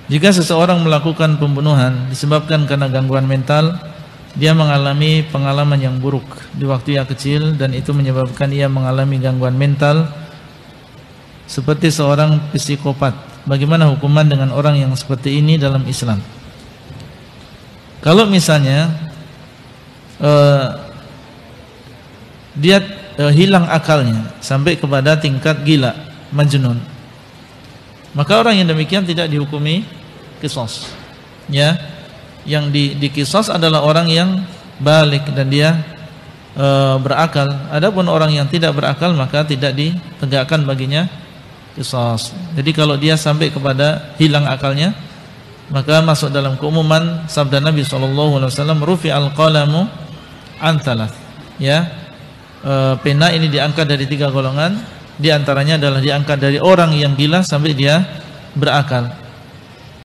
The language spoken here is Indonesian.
Jika seseorang melakukan pembunuhan disebabkan karena gangguan mental, dia mengalami pengalaman yang buruk di waktu yang kecil dan itu menyebabkan ia mengalami gangguan mental seperti seorang psikopat. Bagaimana hukuman dengan orang yang seperti ini dalam Islam? Kalau misalnya dia hilang akalnya sampai kepada tingkat gila, majnun, maka orang yang demikian tidak dihukumi qisas. Ya, yang diqisas adalah orang yang balik dan dia berakal. Adapun orang yang tidak berakal maka tidak ditegakkan baginya qisas. Jadi kalau dia sampai kepada hilang akalnya, maka masuk dalam keumuman sabda Nabi SAW, rufi'al qalamu an thalath. Ya, pena ini diangkat dari 3 golongan. Di antaranya adalah diangkat dari orang yang gila sampai dia berakal.